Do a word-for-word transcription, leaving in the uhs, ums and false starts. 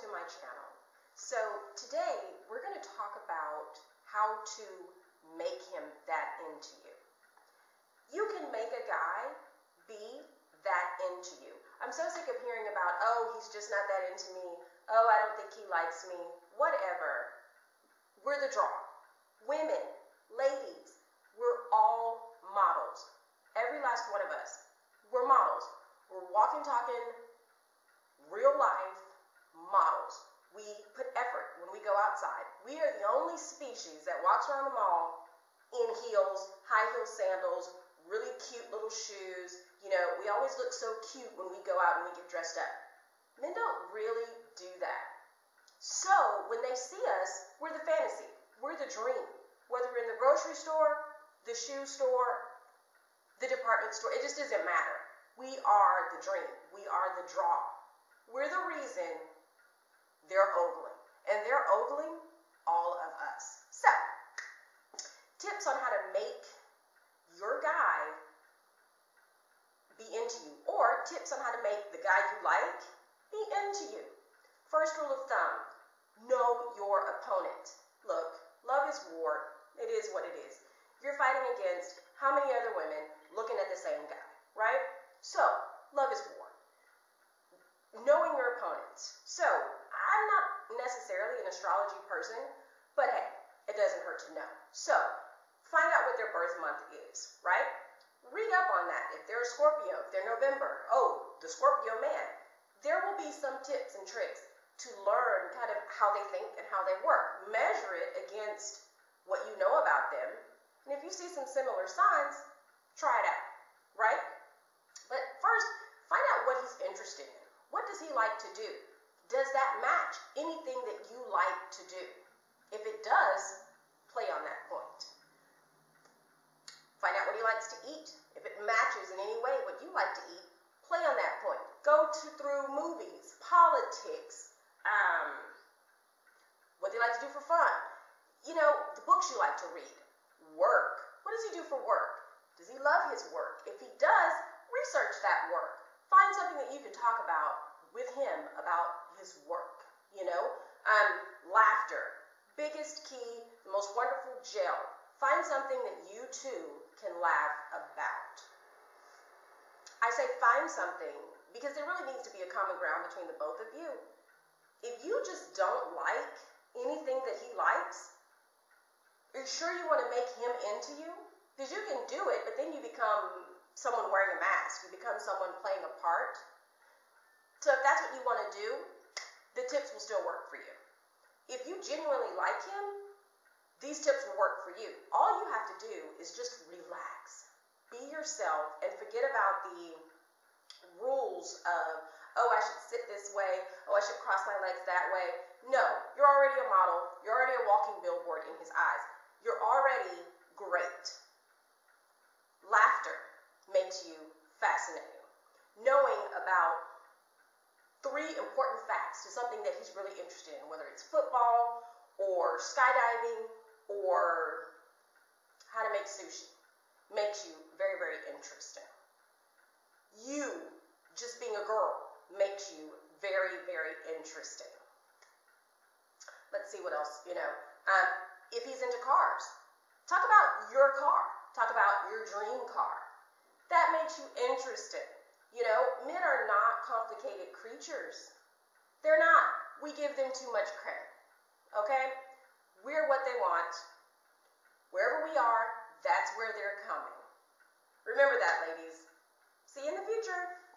to my channel. So today we're going to talk about how to make him that into you. You can make a guy be that into you. I'm so sick of hearing about, oh, he's just not that into me. Oh, I don't think he likes me. Whatever. We're the draw. Women, ladies, we're all models. Every last one of us. We're models. We're walking, talking, real life models. We put effort when we go outside. We are the only species that walks around the mall in heels, high heel sandals, really cute little shoes. You know, we always look so cute when we go out and we get dressed up. Men don't really do that. So when they see us, we're the fantasy. We're the dream. Whether we're in the grocery store, the shoe store, the department store, it just doesn't matter. We are the dream. We are the draw. We're the reason they're ogling. And they're ogling all of us. So, tips on how to make your guy be into you. Or tips on how to make the guy you like be into you. First rule of thumb, know your opponent. Look, love is war. It is what it is. You're fighting against how many other women looking at the same guy, right? So, love is war. Knowing your opponents. So, I'm not necessarily an astrology person, but hey, it doesn't hurt to know. So, find out what their birth month is, right? Read up on that. If they're a Scorpio, if they're November, oh, the Scorpio man. There will be some tips and tricks to learn kind of how they think and how they work. Measure it against what you know about them. And if you see some similar signs, try it out, right? But first, find out what he's interested in. What does he like to do? Does that match anything that you like to do? If it does, play on that point. Find out what he likes to eat. If it matches in any way what you like to eat, play on that point. Go to, through movies, politics, um, what they like to do for fun. You know, the books you like to read. Work. What does he do for work? Does he love his work? If he does, research that work. Find something that you can talk about with him about his work, you know. Um, laughter. Biggest key, the most wonderful gel. Find something that you two can laugh about. I say find something because there really needs to be a common ground between the both of you. If you just don't like anything that he likes, are you sure you want to make him into you? Because you can do it, but then you become someone wearing a mask. You become someone playing a part. So if that's what you want to do, the tips will still work for you. If you genuinely like him, these tips will work for you. All you have to do is just relax. Be yourself and forget about the rules of, oh, I should sit this way. Oh, I should cross my legs that way. No, you're already a model. You're already a walking billboard in his eyes. You're already great. Laughter makes you fascinating. Knowing about three important facts to something that he's really interested in, whether it's football or skydiving or how to make sushi, makes you very, very interesting. You, just being a girl, makes you very, very interesting. Let's see what else, you know. Um, if he's into cars, talk about your car. Talk about your dream car. That makes you interesting. You know, men are not complicated creatures. They're not. We give them too much credit. Okay? We're what they want. Wherever we are, that's where they're coming. Remember that, ladies. See you in the future.